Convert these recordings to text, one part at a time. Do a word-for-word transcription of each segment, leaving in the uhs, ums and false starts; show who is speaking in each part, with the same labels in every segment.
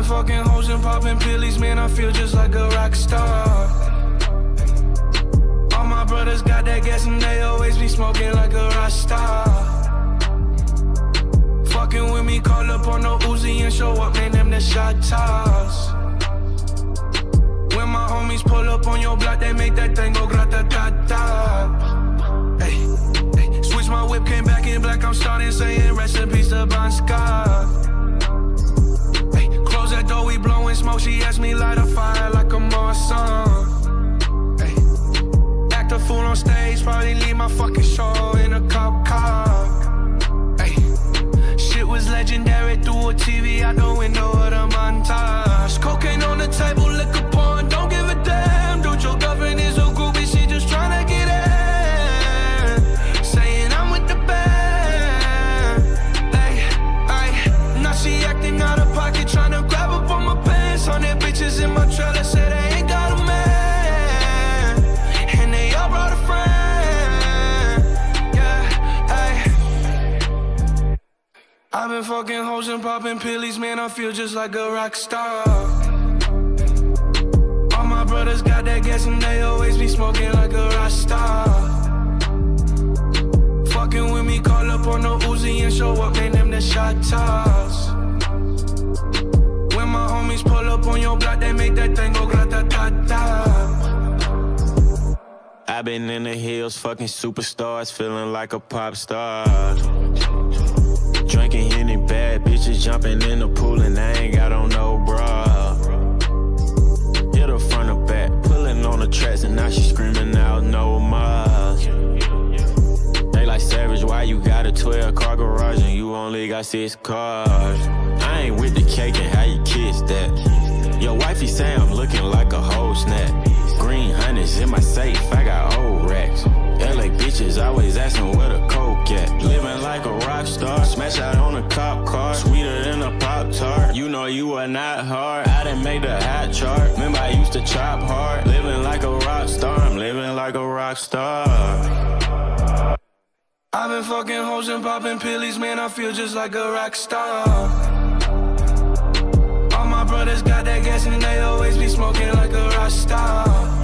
Speaker 1: fucking hoes and popping pillies, man, I feel just like a rock star. All my brothers got that gas and they always be smoking like a rock star. Fucking with me, call up on the Uzi and show up, man, them the shot toss. When my homies pull up on your block, they make that thing go grata-ta-ta. Hey, hey, switch my whip, came back in black, I'm starting saying recipes to Bon Scott. Hey, close that door, we blowing smoke, she asked me light a fire like a Marsan. Hey, act a fool on stage, probably leave my fucking show in a cop car. Was legendary through a T V out the window of the montage. Cocaine on the table, liquor porn, don't give a damn. Dude, your girlfriend is a groupie, she just tryna get in. Saying I'm with the band. Ay, ay, now she acting out of pocket, tryna grab up on my pants. On their bitches in my trailer, say they ain't got a man. And they all brought a friend. I've been fucking hoes and popping pillies, man, I feel just like a rock star. All my brothers got that gas and they always be smoking like a rock star. Fucking with me, call up on the Uzi and show up, man, them the shot toss. When my homies pull up on your block, they make that thing go grata-ta-ta.
Speaker 2: I've been in the hills, fucking superstars, feeling like a pop star. Drinking Henny, bad bitches jumping in the pool and I ain't got on no bra. Hit her front or back, pulling on the tracks and now she screaming out no more. They like Savage, why you got a twelve car garage and you only got six cars? I ain't with the cake and how you kiss that. Your wifey say I'm looking like a whole snack. Green hundreds in my safe, I got old racks. L A bitches always asking where the coke at. Living like a rock star, smash out on a cop car, sweeter than a Pop-Tart. You know you are not hard, I didn't make the hot chart. Remember I used to chop hard. Living like a rock star, I'm living like a rock star.
Speaker 1: I've been fucking hoes and popping pillies, man, I feel just like a rock star. All my brothers got that gas and they always be smoking like a rock star.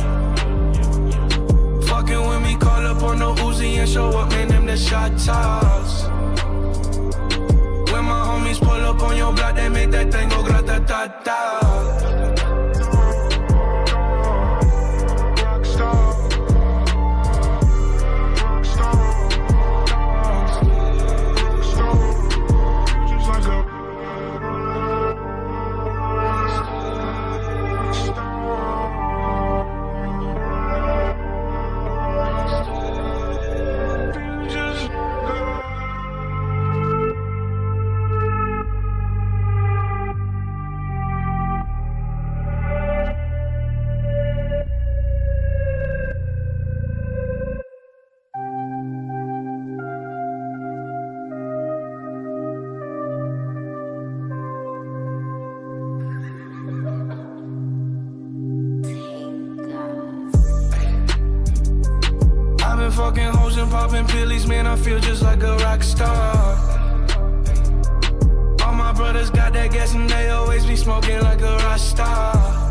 Speaker 1: Fucking with me, call up on the Uzi and show up, man, them the shot toss. When my homies pull up on your block, they make that thing go grata-ta-ta. Fucking hoes and popping pillies, man, I feel just like a rock star. All my brothers got that gas and they always be smoking like a rock star.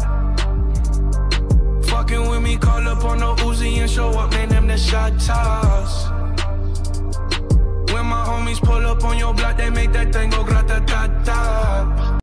Speaker 1: Fucking with me, call up on the Uzi and show up, man, them the shot toss. When my homies pull up on your block, they make that thing go grata